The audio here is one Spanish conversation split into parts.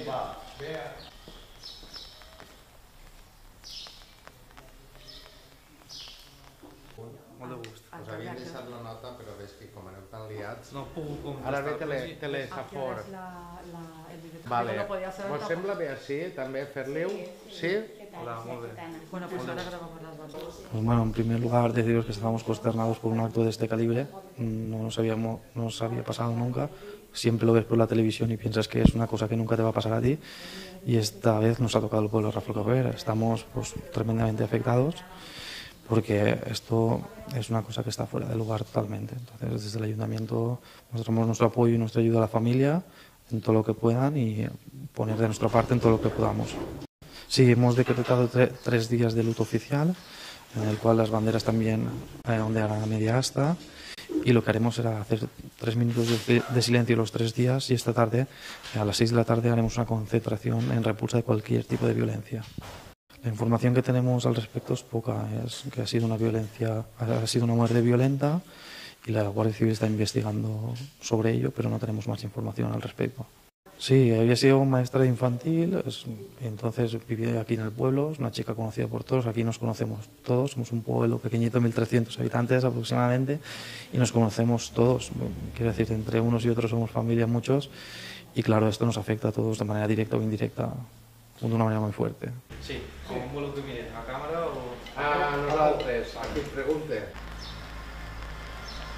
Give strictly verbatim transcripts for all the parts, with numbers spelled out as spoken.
Molt de gust. Us havia deixat la nota, però veig que com aneu tan liats... No puc contestar. Ara ve tele, telesafor. Vale. Us sembla bé així, també, fer-li-ho? Sí? Hola, molt bé. Bueno, pues ahora grabamos las bandas. Pues bueno, en primer lugar deciros que estábamos consternados por un acto de este calibre. No nos, habíamos, no nos había pasado nunca. Siempre lo ves por la televisión y piensas que es una cosa que nunca te va a pasar a ti. Y esta vez nos ha tocado el pueblo de Rafelcofer. Estamos pues, tremendamente afectados porque esto es una cosa que está fuera de lugar totalmente. Entonces, desde el ayuntamiento mostramos nuestro apoyo y nuestra ayuda a la familia en todo lo que puedan y poner de nuestra parte en todo lo que podamos. Sí, hemos decretado tre tres días de luto oficial, en el cual las banderas también eh, ondearán a media asta, y lo que haremos será hacer tres minutos de, de silencio los tres días, y esta tarde, a las seis de la tarde, haremos una concentración en repulsa de cualquier tipo de violencia. La información que tenemos al respecto es poca, es que ha sido una violencia, ha sido una muerte violenta, y la Guardia Civil está investigando sobre ello, pero no tenemos más información al respecto. Sí, había sido maestra de infantil, es, entonces vivía aquí en el pueblo, es una chica conocida por todos, aquí nos conocemos todos, somos un pueblo pequeñito, mil trescientos habitantes aproximadamente, y nos conocemos todos, quiero decir, entre unos y otros somos familia muchos, y claro, esto nos afecta a todos de manera directa o indirecta, de una manera muy fuerte. Sí, com voleu que mirem? A càmera o...? A nosaltres, a qui pregunte.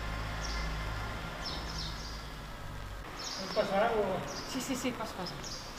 Sí, sí, sí, pasa, pasa.